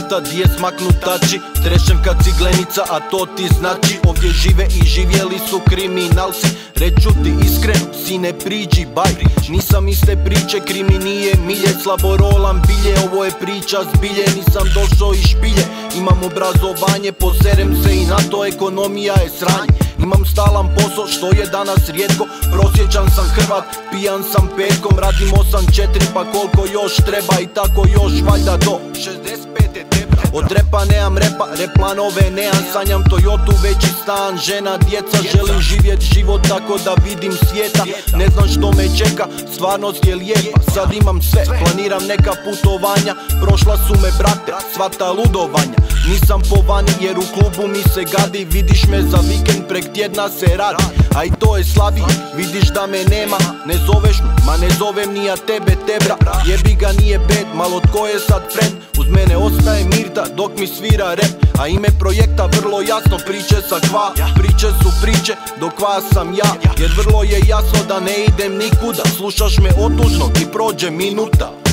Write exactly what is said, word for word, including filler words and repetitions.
vrata di je smaknutači. Trešem kad ciglenica, a to ti znači ovdje žive i živjeli su kriminalci. Reću ti iskreno, sine priđi baj. Nisam iste priče, krimi nije milje. Slabo rolam bilje, ovo je priča zbilje. Nisam došao iz špilje, imam obrazovanje. Poserem se i na to, ekonomija je sranje. Imam stalan posao, što je danas rijetko. Prosječan sam Hrvat, pijan sam petkom. Radim osam četiri, pa koliko još treba. I tako još valjda do šezdeset pete tebra. Od repa nemam repa, rep planove nemam. Sanjam Toyotu, veći stan, žena, djeca. Želim živjet život tako da vidim svijeta. Ne znam što me čeka, stvarnost je lijepa. Sad imam sve, planiram neka putovanja. Prošla su me brate, sva ta ludovanja. Nisam po vani jer u klubu mi se gadi. Vidiš me za vikend, prek tjedna se radi. A i to je slabi, vidiš da me nema. Ne zoveš me, ma ne zovem ni ja tebe tebra. Jebi ga nije bed, malo tko je sad friend. Uz mene ostaje Mirta dok mi svira rap. A ime projekta vrlo jasno, priče sa kva. Priče su priče, do kva sam ja. Jer vrlo je jasno da ne idem nikuda. Slušaš me otužno i prođe minuta.